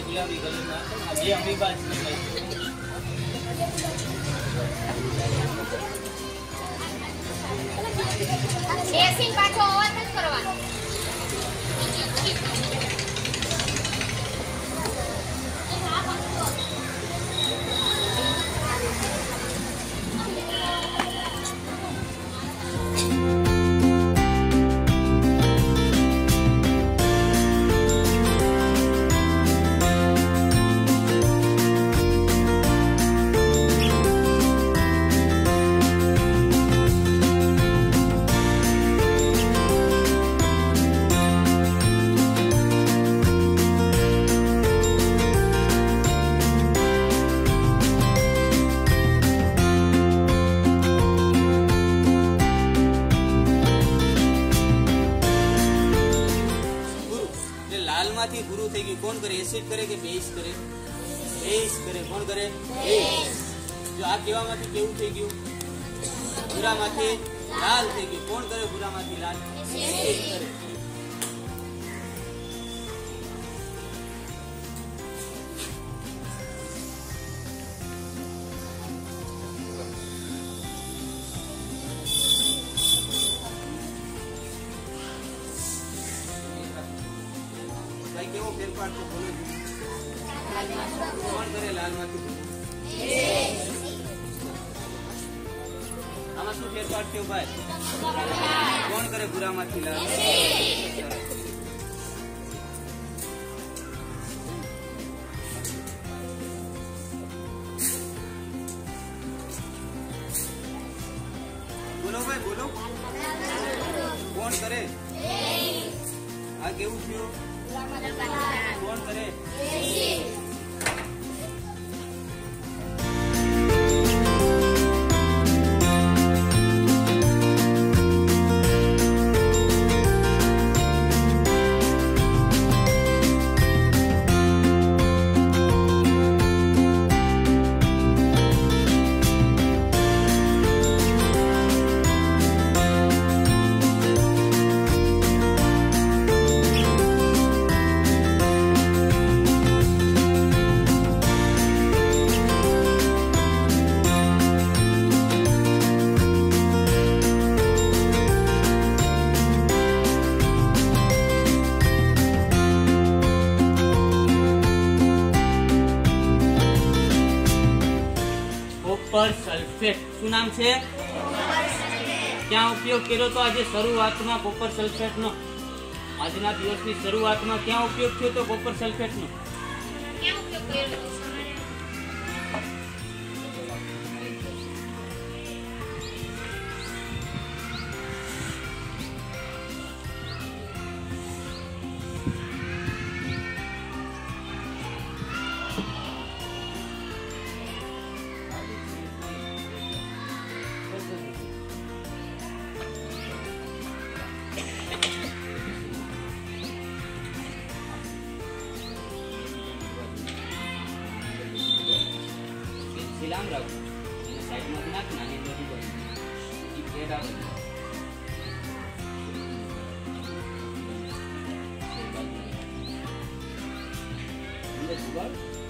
गुलाबी कलर ना अब ये अमी बात नहीं ऐसी पाछो और मत करवानो गुरु થઈ ગયું કોણ કરે એસિડ કરે કે બેઝ કરે બેઝ કરે કોણ કરે બેઝ જો આ કેવામાંથી કેવું થઈ ગયું ભૂરામાંથી લાલ થઈ ગયું કોણ કરે ભૂરામાંથી લાલ એસિડ કરે કેવો ફેરફાર તો બોલો કોણ કરે લાલમાંથી આમાં શું ફેરફાર થયો ભાઈ કોણ કરે ભૂરામાંથી લાલ બોલો ભાઈ બોલો કોણ કરે આ કેવું થયું कौन करे કોપર સલ્ફેટ શું નામ છે ક્યાં ઉપયોગ કર્યો તો આજે શરૂઆતમાં કોપર સલ્ફેટનો આજના દિવસની શરૂઆતમાં ક્યાં ઉપયોગ થયો તો કોપર સલ્ફેટનો ક્યાં ઉપયોગ કર્યો લામ રાખો અને સાઈડમાંથી નાખ નાની બધી બની ઈ પ્લેટ આવે અંદર જુગાડ